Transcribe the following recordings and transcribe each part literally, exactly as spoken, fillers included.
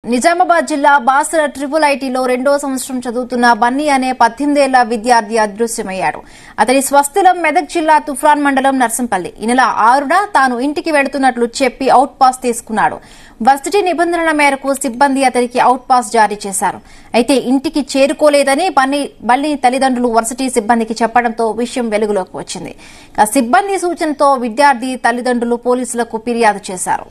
నిజామాబాద్ జిల్లా బాసర ట్రిపుల్ ఐటీలో రెండో సంవత్సరం చదువుతున్న బన్నీ అనే పద్దెనిమిదేళ్ల విద్యార్థి అదృశ్యమయ్యాడు. అతడి స్వస్థలం మెదక్ జిల్లా తుఫ్రాన్ మండలం నర్సంపల్లి. ఈ నెల ఆరున తాను ఇంటికి వెడుతున్నట్లు చెప్పి అవుట్ పాస్ తీసుకున్నాడు. వర్సిటీ నిబంధనల మేరకు సిబ్బంది అతడికి అవుట్ పాస్ జారీ చేశారు. అయితే ఇంటికి చేరుకోలేదని బన్నీ బన్నీ తల్లిదండ్రులు వర్సిటీ సిబ్బందికి చెప్పడంతో విషయం వెలుగులోకి వచ్చింది. సిబ్బంది సూచనతో విద్యార్థి తల్లిదండ్రులు పోలీసులకు ఫిర్యాదు చేశారు.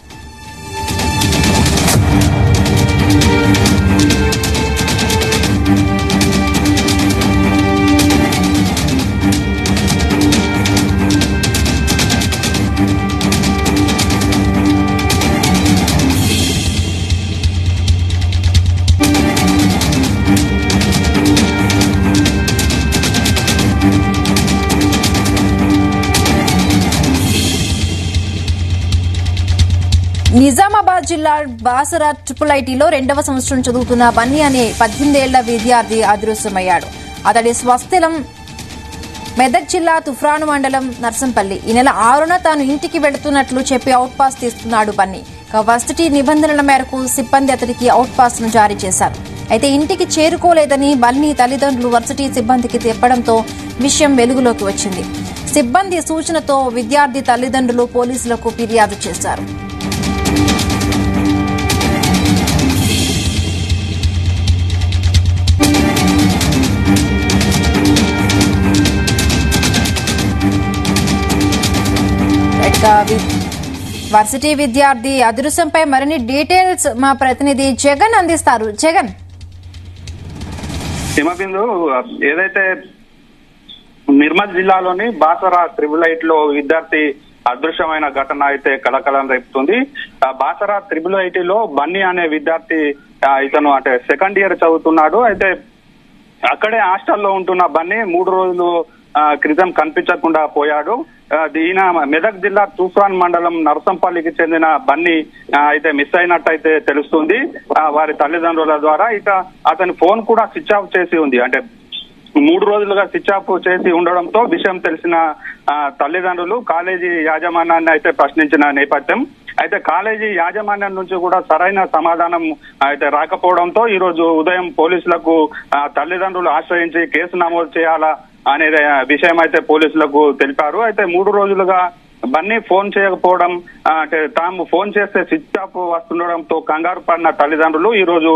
నిజామాబాద్ జిల్లా బాసర ట్రిపుల్ ఐటీలో రెండవ సంవత్సరం చదువుతున్న బన్నీ అనే పద్దెనిమిదేళ్ల విద్యార్థి అదృశ్యమయ్యాడు. అతడి స్వస్థలం మెదక్ జిల్లా తుఫ్రాను మండలం నర్సంపల్లి. ఈ నెల ఆరున తాను ఇంటికి వెళుతున్నట్లు చెప్పి అవుట్ పాస్ తీసుకున్నాడు బన్నీ. వర్సిటీ నిబంధనల మేరకు సిబ్బంది అతడికి అవుట్ పాస్ ను జారీ చేశారు. అయితే ఇంటికి చేరుకోలేదని బన్నీ తల్లిదండ్రులు వర్సిటీ సిబ్బందికి చెప్పడంతో విషయం వెలుగులోకి వచ్చింది. సిబ్బంది సూచనతో విద్యార్థి తల్లిదండ్రులు పోలీసులకు ఫిర్యాదు చేశారు. వర్సిటీ విద్యార్థి అదృశ్యంపై మరిన్ని డీటెయిల్స్ మా ప్రతినిధి జగన్ అందిస్తారు. జగన్, హిమబిందు, ఏదైతే నిర్మల్ జిల్లాలోని బాసర త్రిబుల్ ఐట్ లో విద్యార్థి అదృశ్యమైన ఘటన అయితే కలకలం రేపుతుంది. బాసర త్రిబుల్ ఐటీలో బన్నీ అనే విద్యార్థి ఇతను అంటే సెకండ్ ఇయర్ చదువుతున్నాడు. అయితే అక్కడే హాస్టల్లో ఉంటున్న బన్నీ మూడు రోజులు క్రితం కనిపించకుండా పోయాడు. ఈయన మెదక్ జిల్లా తూఫాన్ మండలం నర్సంపల్లికి చెందిన బన్నీ అయితే మిస్ అయినట్టయితే తెలుస్తుంది వారి తల్లిదండ్రుల ద్వారా. ఇక అతని ఫోన్ కూడా స్విచ్ ఆఫ్ చేసి ఉంది. అంటే మూడు రోజులుగా స్విచ్ ఆఫ్ చేసి ఉండడంతో విషయం తెలిసిన తల్లిదండ్రులు కాలేజీ యాజమాన్యాన్ని అయితే ప్రశ్నించిన నేపథ్యం. అయితే కాలేజీ యాజమాన్యం నుంచి కూడా సరైన సమాధానం అయితే రాకపోవడంతో ఈ రోజు ఉదయం పోలీసులకు తల్లిదండ్రులు ఆశ్రయించి కేసు నమోదు చేయాలా అనే విషయం అయితే పోలీసులకు తెలిపారు. అయితే మూడు రోజులుగా బన్నీ ఫోన్ చేయకపోవడం, అంటే తాము ఫోన్ చేస్తే స్విచ్ ఆఫ్ వస్తుండడంతో కంగారు పడిన తల్లిదండ్రులు ఈ రోజు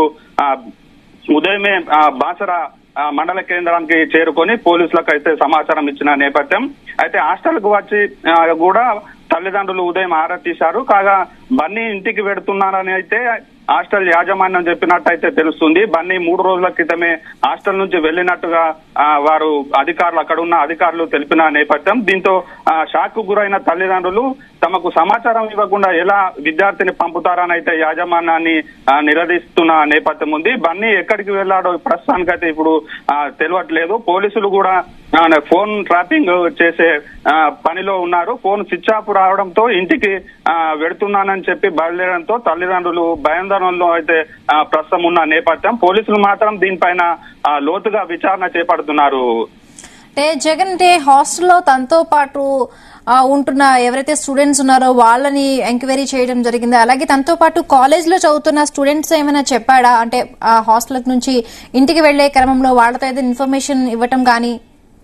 ఉదయమే బాసర మండల కేంద్రానికి చేరుకొని పోలీసులకు అయితే సమాచారం ఇచ్చిన నేపథ్యం. అయితే హాస్టల్ కు వచ్చి కూడా తల్లిదండ్రులు ఉదయం ఆరా తీశారు. కాగా బన్నీ ఇంటికి వెడుతున్నారని అయితే హాస్టల్ యాజమాన్యం చెప్పినట్టయితే తెలుస్తుంది. బన్నీ మూడు రోజుల క్రితమే హాస్టల్ నుంచి వెళ్లినట్టుగా వారు అధికారులు అక్కడ ఉన్న అధికారులు తెలిపిన నేపథ్యం. దీంతో షాక్ కు గురైన తల్లిదండ్రులు తమకు సమాచారం ఇవ్వకుండా ఎలా విద్యార్థిని పంపుతారని అయితే యాజమాన్యాన్ని నిలదీస్తున్న నేపథ్యం ఉంది. బన్నీ ఎక్కడికి వెళ్లాడో ప్రస్తుతానికైతే ఇప్పుడు తెలియట్లేదు. పోలీసులు కూడా ఫోన్ ట్రాపింగ్ చేసే పనిలో ఉన్నారు. ఫోన్ స్విచ్ ఆఫ్ రావడంతో ఇంటికి వెడుతున్నానని చెప్పి బయలుదేరడంతో తల్లిదండ్రులు భయాందోళనలో అయితే ప్రస్తుతం ఉన్న నేపథ్యం. పోలీసులు మాత్రం దీనిపైన లోతుగా విచారణ చేపడుతున్నారు. అంటే జగన్, అంటే హాస్టల్లో తనతో పాటు ఉంటున్న ఎవరైతే స్టూడెంట్స్ ఉన్నారో వాళ్ళని ఎంక్వైరీ చేయడం జరిగింది. అలాగే తనతో పాటు కాలేజ్ లో చదువుతున్న స్టూడెంట్స్ ఏమైనా చెప్పాడా? అంటే ఆ హాస్టల్ నుంచి ఇంటికి వెళ్లే క్రమంలో వాళ్ళతో ఏదైనా ఇన్ఫర్మేషన్ ఇవ్వటం కానీ?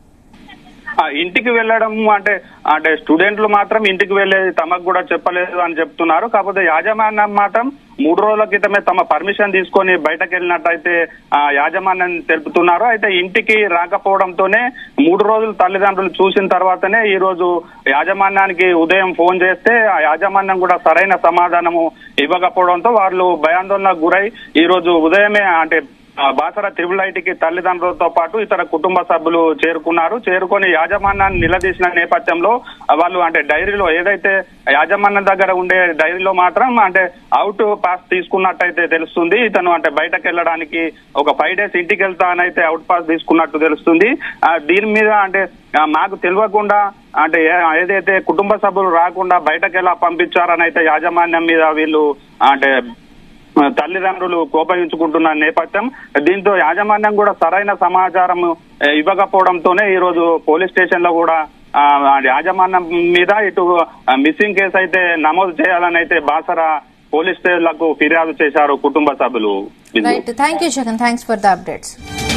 ఇంటికి వెళ్ళడం అంటే అంటే స్టూడెంట్లు మాత్రం ఇంటికి వెళ్లేది తమకు కూడా చెప్పలేదు అని చెప్తున్నారు. కాకపోతే యాజమాన్యం మాత్రం మూడు రోజుల క్రితమే తమ పర్మిషన్ తీసుకొని బయటకు వెళ్ళినట్టయితే యాజమాన్యం తెలుపుతున్నారు. అయితే ఇంటికి రాకపోవడంతోనే మూడు రోజులు తల్లిదండ్రులు చూసిన తర్వాతనే ఈ రోజు యాజమాన్యానికి ఉదయం ఫోన్ చేస్తే ఆ యాజమాన్యం కూడా సరైన సమాధానము ఇవ్వకపోవడంతో వాళ్ళు భయాందోళనకు గురై ఈ రోజు ఉదయమే అంటే బాసర త్రిబుల్ ఐటీకి తల్లిదండ్రులతో పాటు ఇతర కుటుంబ సభ్యులు చేరుకున్నారు. చేరుకొని యాజమాన్యాన్ని నిలదీసిన నేపథ్యంలో వాళ్ళు అంటే డైరీలో ఏదైతే యాజమాన్యం దగ్గర ఉండే డైరీలో మాత్రం అంటే అవుట్ పాస్ తీసుకున్నట్టయితే తెలుస్తుంది. ఇతను అంటే బయటకు వెళ్ళడానికి ఒక ఫైవ్ డేస్ ఇంటికి వెళ్తానైతే అవుట్ పాస్ తీసుకున్నట్టు తెలుస్తుంది. దీని మీద అంటే మాకు తెలియకుండా అంటే ఏదైతే కుటుంబ సభ్యులు రాకుండా బయటకు ఎలా పంపించారని అయితే యాజమాన్యం మీద వీళ్ళు అంటే తల్లిదండ్రులు కోపగించుకుంటున్న నేపథ్యం. దీంతో యాజమాన్యం కూడా సరైన సమాచారం ఇవ్వకపోవడంతోనే ఈ రోజు పోలీస్ స్టేషన్ లో కూడా యాజమాన్యం మీద ఇటు మిస్సింగ్ కేసు అయితే నమోదు చేయాలని అయితే బాసర పోలీసులకు ఫిర్యాదు చేశారు కుటుంబ సభ్యులు. Right, thank you Jagan, thanks for the updates.